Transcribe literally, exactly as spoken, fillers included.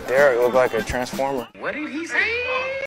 Derek looked like a transformer. What did he say?